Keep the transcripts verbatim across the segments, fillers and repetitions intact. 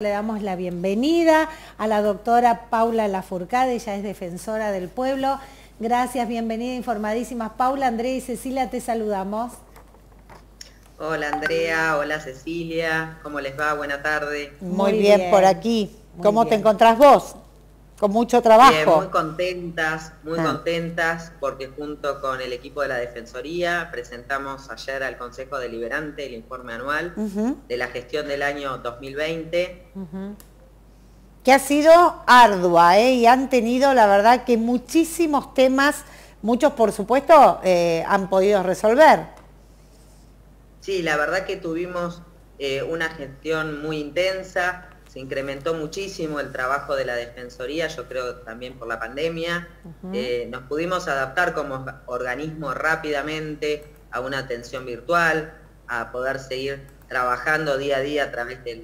Le damos la bienvenida a la doctora Paula Lafourcade, ella es defensora del pueblo. Gracias, bienvenida, informadísimas. Paula, Andrea y Cecilia, te saludamos. Hola Andrea, hola Cecilia, ¿cómo les va? Buena tarde. Muy, Muy bien, bien por aquí. Muy ¿Cómo bien. te encontrás vos? Con mucho trabajo. Bien, muy contentas, muy ah. contentas porque junto con el equipo de la Defensoría presentamos ayer al Consejo Deliberante el informe anual uh-huh. de la gestión del año dos mil veinte. Uh-huh. Que ha sido ardua, ¿eh? Y han tenido, la verdad, que muchísimos temas, muchos por supuesto, eh, han podido resolver. Sí, la verdad que tuvimos eh, una gestión muy intensa. Se incrementó muchísimo el trabajo de la Defensoría, yo creo también por la pandemia. Uh-huh. eh, nos pudimos adaptar como organismo rápidamente a una atención virtual, a poder seguir trabajando día a día a través del...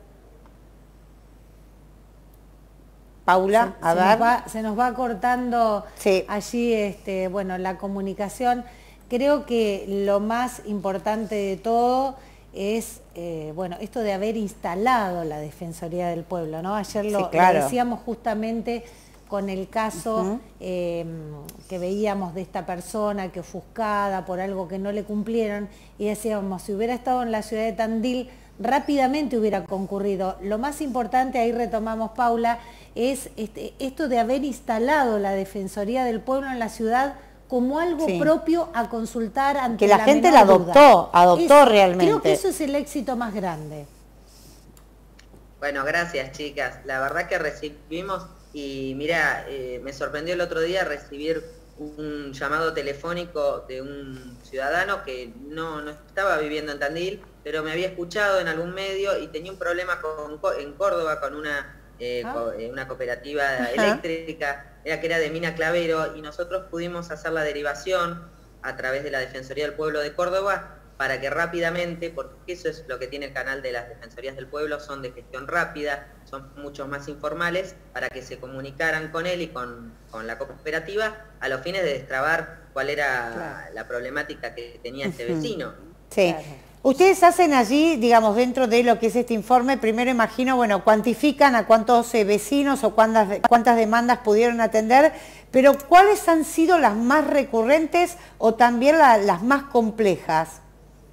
Paula, se, a se ver. Nos va, se nos va cortando sí. allí este, bueno, la comunicación. Creo que lo más importante de todo es, eh, bueno, esto de haber instalado la Defensoría del Pueblo, ¿no? Ayer lo, sí, claro. lo decíamos justamente con el caso uh-huh. eh, que veíamos de esta persona que ofuscada por algo que no le cumplieron, y decíamos, si hubiera estado en la ciudad de Tandil, rápidamente hubiera concurrido. Lo más importante, ahí retomamos, Paula, es este, esto de haber instalado la Defensoría del Pueblo en la ciudad como algo sí. propio a consultar ante que la, la gente la adoptó, duda. adoptó es, realmente. Creo que eso es el éxito más grande. Bueno, gracias chicas. La verdad que recibimos, y mira, eh, me sorprendió el otro día recibir un llamado telefónico de un ciudadano que no, no estaba viviendo en Tandil, pero me había escuchado en algún medio y tenía un problema con, en Córdoba con una, eh, ah. co, una cooperativa Ajá. eléctrica, era que era de Mina Clavero, y nosotros pudimos hacer la derivación a través de la Defensoría del Pueblo de Córdoba para que rápidamente, porque eso es lo que tiene el canal de las Defensorías del Pueblo, son de gestión rápida, son mucho más informales, para que se comunicaran con él y con, con la cooperativa a los fines de destrabar cuál era claro. la problemática que tenía este vecino. Sí. Claro. Ustedes hacen allí, digamos, dentro de lo que es este informe, primero imagino, bueno, cuantifican a cuántos eh, vecinos o cuántas, cuántas demandas pudieron atender, pero ¿cuáles han sido las más recurrentes o también la, las más complejas?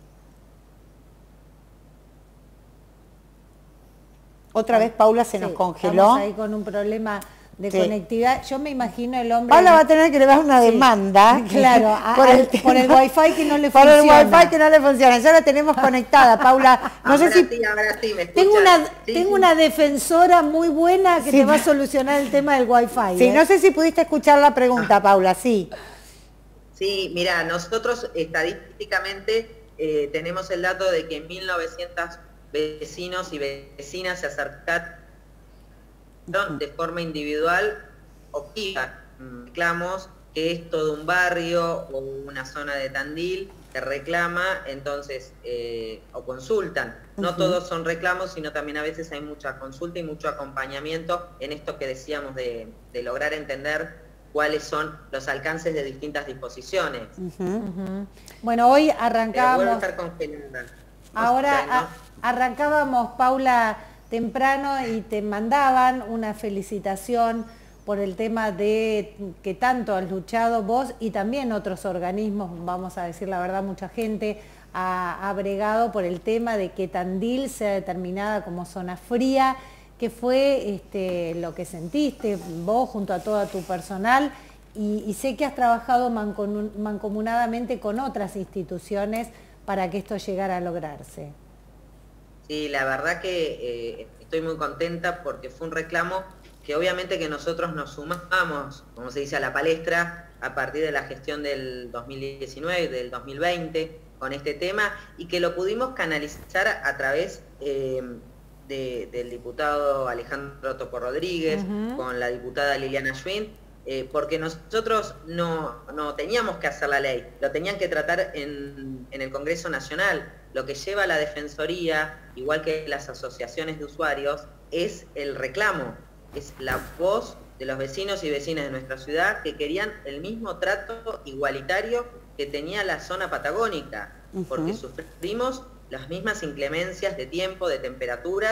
Otra vez Paula se sí, nos congeló. Estamos ahí con un problema de sí. conectividad. Yo me imagino el hombre... Paula va a tener que levar una sí. demanda. Claro, a, por, el, por el wifi que no le por funciona. Por el wifi que no le funciona. Ya la tenemos conectada, Paula. No ahora sé si... Sí, ahora sí, ¿me tengo una, sí, tengo sí. una defensora muy buena que sí. te va a solucionar el tema del wifi. Sí, ¿eh? no sé si pudiste escuchar la pregunta, ah. Paula, sí. Sí, mira, nosotros estadísticamente eh, tenemos el dato de que mil novecientos vecinos y vecinas se acercaron de forma individual o reclamos que es todo un barrio o una zona de Tandil que reclama, entonces, eh, o consultan. No uh-huh. todos son reclamos, sino también a veces hay mucha consulta y mucho acompañamiento en esto que decíamos de, de lograr entender cuáles son los alcances de distintas disposiciones. Uh-huh. Uh-huh. Bueno, hoy arrancamos... Vuelvo a estar congelada. Ahora... O sea, ¿no? a... Arrancábamos, Paula, temprano y te mandaban una felicitación por el tema de que tanto has luchado vos y también otros organismos, vamos a decir la verdad, mucha gente ha, ha bregado por el tema de que Tandil sea determinada como zona fría. ¿Qué fue este, lo que sentiste vos junto a todo tu personal? Y, y sé que has trabajado mancomunadamente con otras instituciones para que esto llegara a lograrse. Sí, la verdad que eh, estoy muy contenta porque fue un reclamo que obviamente que nosotros nos sumamos, como se dice, a la palestra a partir de la gestión del dos mil diecinueve, del dos mil veinte, con este tema, y que lo pudimos canalizar a, a través eh, de, del diputado Alejandro Topo Rodríguez, uh-huh. con la diputada Liliana Schwinn, eh, porque nosotros no, no teníamos que hacer la ley, lo tenían que tratar en, en el Congreso Nacional. Lo que lleva la Defensoría, igual que las asociaciones de usuarios, es el reclamo, es la voz de los vecinos y vecinas de nuestra ciudad que querían el mismo trato igualitario que tenía la zona patagónica, uh-huh. porque sufrimos las mismas inclemencias de tiempo, de temperaturas,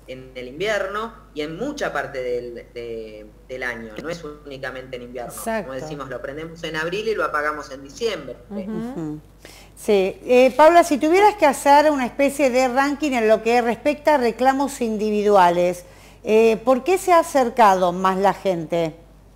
en el invierno y en mucha parte del, de, del año, no es únicamente en invierno. Exacto. Como decimos, lo prendemos en abril y lo apagamos en diciembre. Uh-huh. Sí, eh, Paula, si tuvieras que hacer una especie de ranking en lo que respecta a reclamos individuales, eh, ¿por qué se ha acercado más la gente?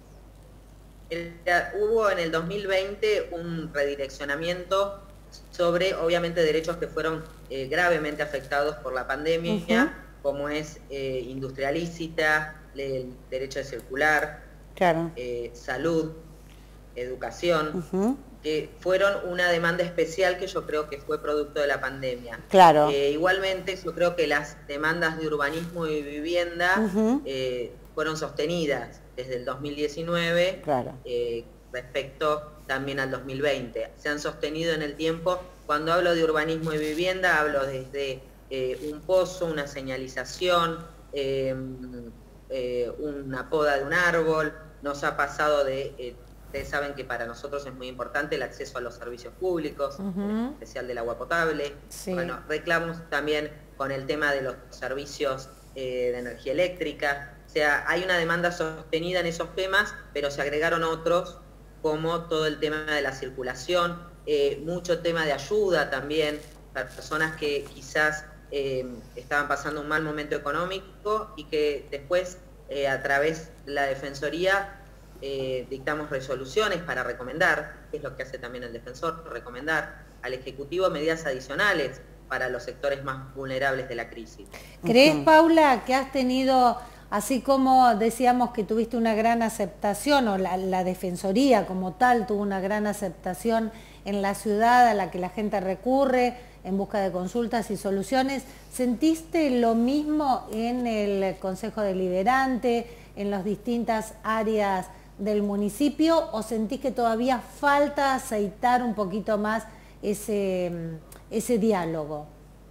El, hubo en el dos mil veinte un redireccionamiento sobre, obviamente, derechos que fueron eh, gravemente afectados por la pandemia, uh-huh. como es eh, industria lícita, el derecho de circular, claro. eh, salud, educación, uh-huh. que fueron una demanda especial que yo creo que fue producto de la pandemia. Claro. Eh, igualmente, yo creo que las demandas de urbanismo y vivienda uh-huh. eh, fueron sostenidas desde el dos mil diecinueve, claro. eh, respecto también al dos mil veinte. Se han sostenido en el tiempo. Cuando hablo de urbanismo y vivienda, hablo desde eh, un pozo, una señalización, eh, eh, una poda de un árbol. Nos ha pasado de... Eh, ustedes saben que para nosotros es muy importante el acceso a los servicios públicos, uh-huh. en especial del agua potable. Sí. Bueno, reclamos también con el tema de los servicios eh, de energía eléctrica. O sea, hay una demanda sostenida en esos temas, pero se agregaron otros, como todo el tema de la circulación, eh, mucho tema de ayuda también, para personas que quizás eh, estaban pasando un mal momento económico y que después, eh, a través de la Defensoría, eh, dictamos resoluciones para recomendar, que es lo que hace también el defensor, recomendar al Ejecutivo medidas adicionales para los sectores más vulnerables de la crisis. ¿Crees, Paula, que has tenido... Así como decíamos que tuviste una gran aceptación, o la, la Defensoría como tal tuvo una gran aceptación en la ciudad a la que la gente recurre en busca de consultas y soluciones, ¿sentiste lo mismo en el Consejo Deliberante, en las distintas áreas del municipio, o sentís que todavía falta aceitar un poquito más ese, ese diálogo?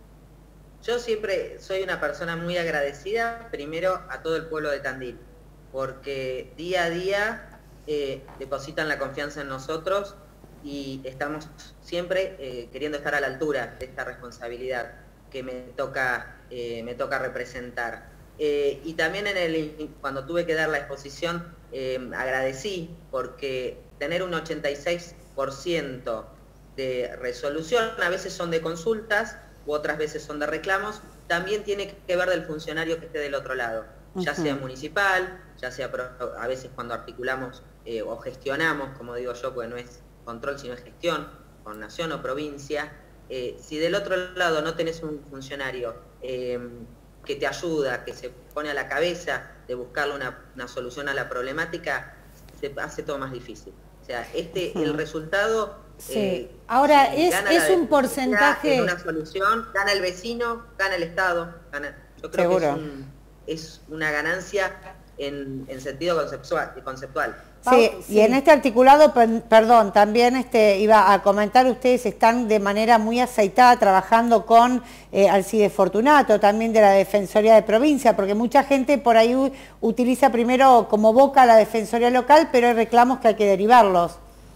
Yo siempre soy una persona muy agradecida, primero a todo el pueblo de Tandil, porque día a día eh, depositan la confianza en nosotros y estamos siempre eh, queriendo estar a la altura de esta responsabilidad que me toca, eh, me toca representar. Eh, y también en el, cuando tuve que dar la exposición, eh, agradecí, porque tener un ochenta y seis por ciento de resolución, a veces son de consultas, u otras veces son de reclamos, también tiene que ver del funcionario que esté del otro lado, ya sea municipal, ya sea a veces cuando articulamos eh, o gestionamos, como digo yo, porque no es control sino es gestión, con nación o provincia. Eh, si del otro lado no tenés un funcionario eh, que te ayuda, que se pone a la cabeza de buscarle una, una solución a la problemática, se hace todo más difícil. O sea, este, el resultado... Sí. Eh, Ahora, eh, es, es un porcentaje... En una solución, gana el vecino, gana el Estado, gana, yo creo Seguro. que es, un, es una ganancia en, en sentido conceptual. conceptual. Sí, sí, y en este articulado, perdón, también este, iba a comentar, ustedes están de manera muy aceitada trabajando con eh, Alcides Fortunato, también de la Defensoría de Provincia, porque mucha gente por ahí utiliza primero como boca la Defensoría local, pero hay reclamos que hay que derivarlos.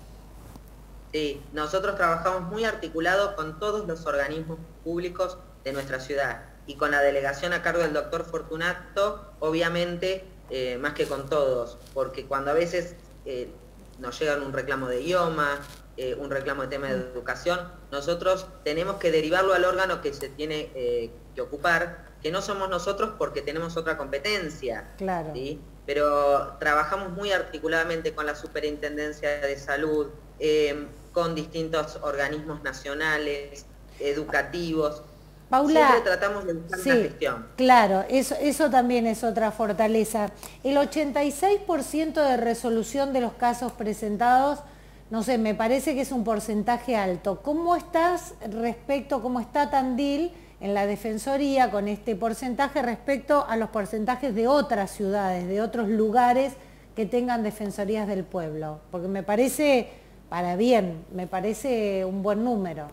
Sí, nosotros trabajamos muy articulados con todos los organismos públicos de nuestra ciudad y con la delegación a cargo del doctor Fortunato, obviamente, eh, más que con todos, porque cuando a veces eh, nos llegan un reclamo de idioma, eh, un reclamo de tema de educación, nosotros tenemos que derivarlo al órgano que se tiene eh, que ocupar, que no somos nosotros porque tenemos otra competencia. Claro. ¿Sí? Pero trabajamos muy articuladamente con la Superintendencia de Salud, eh, con distintos organismos nacionales, educativos. Paula, siempre tratamos de buscar sí, una gestión. Claro, eso, eso también es otra fortaleza. El ochenta y seis por ciento de resolución de los casos presentados, no sé, me parece que es un porcentaje alto. ¿Cómo estás respecto, cómo está Tandil en la Defensoría con este porcentaje respecto a los porcentajes de otras ciudades, de otros lugares que tengan defensorías del pueblo? Porque me parece, para bien, me parece un buen número.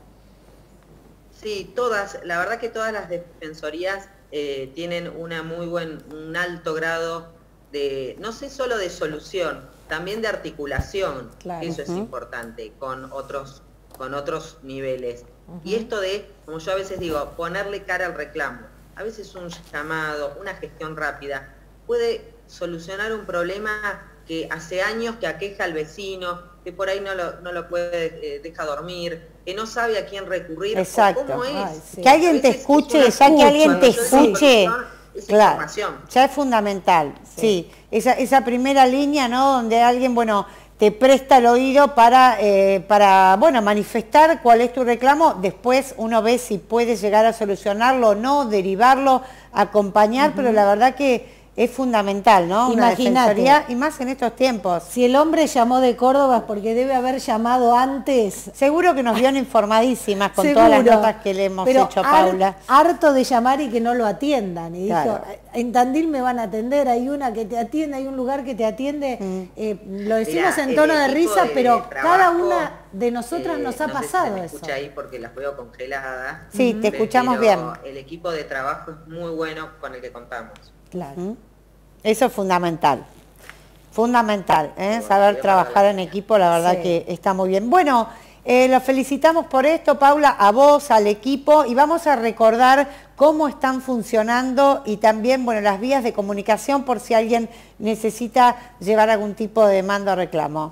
Sí, todas, la verdad que todas las defensorías eh, tienen una muy buen, un alto grado de, no sé solo de solución, también de articulación, claro. Eso uh-huh. es importante, con otros, con otros niveles. Uh-huh. Y esto de, como yo a veces digo, ponerle cara al reclamo, a veces un llamado, una gestión rápida, puede solucionar un problema que hace años que aqueja al vecino, que por ahí no lo, no lo puede, eh, deja dormir, que no sabe a quién recurrir. Exacto. O cómo es. Ay, sí. Que alguien te escuche, ya que alguien te escuche, claro, ya es fundamental, sí, sí. Esa, esa primera línea, ¿no? Donde alguien, bueno, te presta el oído para, eh, para, bueno, manifestar cuál es tu reclamo, después uno ve si puede llegar a solucionarlo o no, derivarlo, acompañar, uh-huh. Pero la verdad que es fundamental, ¿no? Una defensoría, y más en estos tiempos. Si el hombre llamó de Córdoba es porque debe haber llamado antes. Seguro que nos vieron informadísimas con Seguro, todas las notas que le hemos pero hecho, Paula. Harto de llamar y que no lo atiendan. Y claro. Dijo, en Tandil me van a atender, hay una que te atiende, hay un lugar que te atiende. Mm. Eh, lo decimos Mirá, en tono de risa, de, pero de trabajo, cada una de nosotras eh, nos ha no pasado sé si se me eso. escucha ahí porque las veo congeladas. Sí, te escuchamos bien. El equipo de trabajo es muy bueno con el que contamos. Claro. ¿Mm? Eso es fundamental, fundamental, ¿eh? Saber trabajar en equipo, la verdad sí. Que está muy bien. Bueno, eh, los felicitamos por esto, Paula, a vos, al equipo, y vamos a recordar cómo están funcionando y también, bueno, las vías de comunicación por si alguien necesita llevar algún tipo de demanda o reclamo.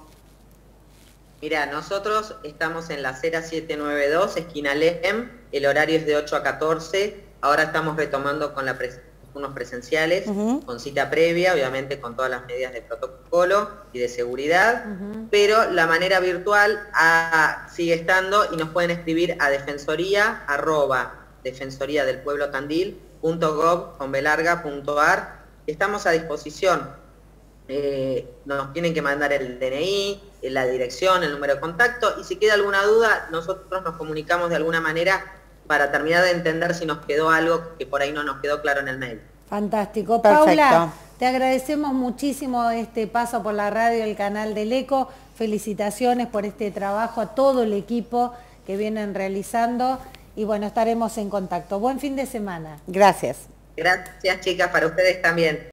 Mira, nosotros estamos en la acera siete nueve dos, esquina Lem, el horario es de ocho a catorce, ahora estamos retomando con la presencia unos presenciales, uh-huh. Con cita previa, obviamente con todas las medidas de protocolo y de seguridad, uh-huh. Pero la manera virtual a, sigue estando y nos pueden escribir a defensoría arroba defensoría del pueblo tandil punto gov con belarga punto ar. Estamos a disposición, eh, nos tienen que mandar el D N I, la dirección, el número de contacto, y si queda alguna duda, nosotros nos comunicamos de alguna manera para terminar de entender si nos quedó algo que por ahí no nos quedó claro en el mail. Fantástico. Perfecto. Paula, te agradecemos muchísimo este paso por la radio, el canal del Eco. Felicitaciones por este trabajo a todo el equipo que vienen realizando y bueno, estaremos en contacto. Buen fin de semana. Gracias. Gracias, chicas, para ustedes también.